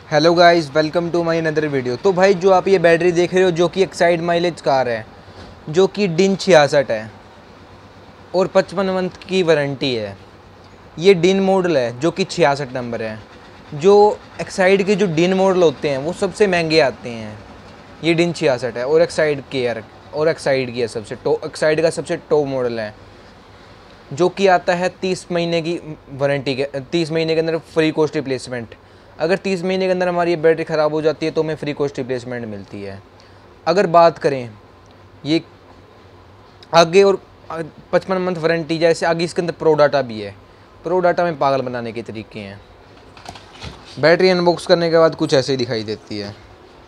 Hello guys, welcome to my another video. तो भाई जो आप ये बैटरी देख रहे हो जो कि एक्साइड माइलेज कार है, जो कि DIN 66 है और 55 मंथ की वारंटी है। ये DIN मॉडल है जो कि 66 नंबर है। जो एक्साइड के जो DIN मॉडल होते हैं वो सबसे महंगे आते हैं। ये DIN 66 है और एक्साइड केयर और एक्साइड की है सबसे एक्साइड का सबसे टॉप मॉडल है, जो कि आता है 30 महीने की वारंटी के 30 महीने के अंदर फ्री कॉस्ट रिप्लेसमेंट। अगर 30 महीने के अंदर हमारी ये बैटरी ख़राब हो जाती है तो हमें फ्री कॉस्ट रिप्लेसमेंट मिलती है। अगर बात करें ये आगे और 55 मंथ वारंटी, जैसे आगे इसके अंदर प्रो डाटा भी है। प्रो डाटा में पागल बनाने के तरीके हैं। बैटरी अनबॉक्स करने के बाद कुछ ऐसे ही दिखाई देती है।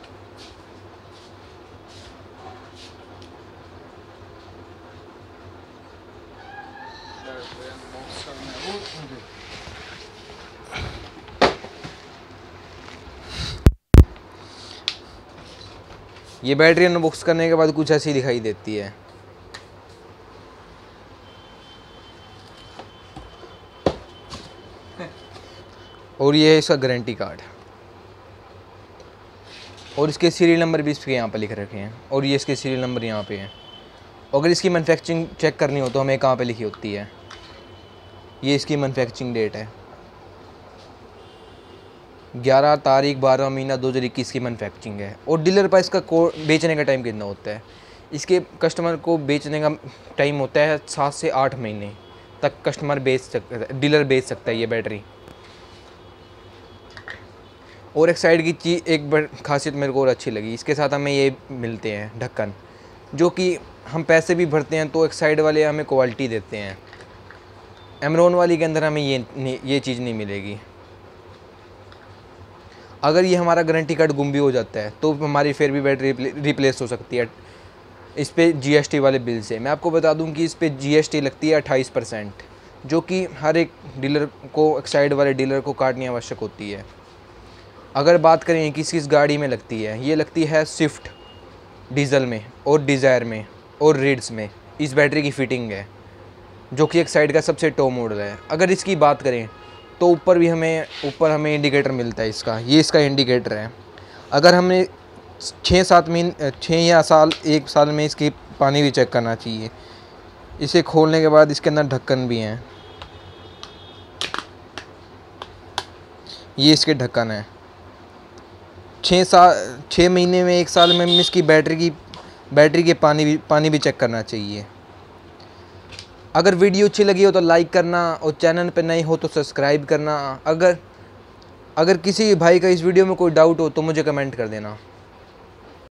ये बैटरी अनबॉक्स करने के बाद कुछ ऐसी दिखाई देती है। और ये है इसका गारंटी कार्ड और इसके सीरियल नंबर भी इसके यहाँ पे लिख रखे हैं और ये इसके सीरियल नंबर यहाँ पे हैं। अगर इसकी मैन्युफैक्चरिंग चेक करनी हो तो हमें कहाँ पे लिखी होती है। ये इसकी मैन्युफैक्चरिंग डेट है 11 तारीख 12 महीना 2021 की मैन्युफैक्चरिंग है। और डीलर पर इसका बेचने का टाइम कितना होता है, इसके कस्टमर को बेचने का टाइम होता है 7 से 8 महीने तक कस्टमर बेच सकता है, डीलर बेच सकता है ये बैटरी। और एक साइड की चीज़ एक खासियत मेरे को और अच्छी लगी, इसके साथ हमें ये मिलते हैं ढक्कन, जो कि हम पैसे भी भरते हैं तो एक साइड वाले हमें क्वालिटी देते हैं। एमरॉन वाली के अंदर हमें ये चीज़ नहीं मिलेगी। अगर ये हमारा गारंटी कार्ड गुम भी हो जाता है तो हमारी फिर भी बैटरी रिप्लेस हो सकती है इस पे GST वाले बिल से। मैं आपको बता दूं कि इस पे GST लगती है 28%, जो कि हर एक डीलर को एक्साइड वाले डीलर को काटनी आवश्यक होती है। अगर बात करें कि किस गाड़ी में लगती है, ये लगती है स्विफ्ट डीजल में और डिज़ायर में और रेड्स में। इस बैटरी की फ़िटिंग है जो कि एक्साइड का सबसे टॉप मॉडल है। अगर इसकी बात करें तो ऊपर हमें इंडिकेटर मिलता है इसका। ये इसका इंडिकेटर है। अगर हमें 6-7 महीने 6 या साल 1 साल में इसकी पानी भी चेक करना चाहिए। इसे खोलने के बाद इसके अंदर ढक्कन भी हैं। ये इसके ढक्कन है। 6 महीने में 1 साल में इसकी बैटरी के पानी भी चेक करना चाहिए। अगर वीडियो अच्छी लगी हो तो लाइक करना और चैनल पर नए हो तो सब्सक्राइब करना। अगर किसी भाई का इस वीडियो में कोई डाउट हो तो मुझे कमेंट कर देना।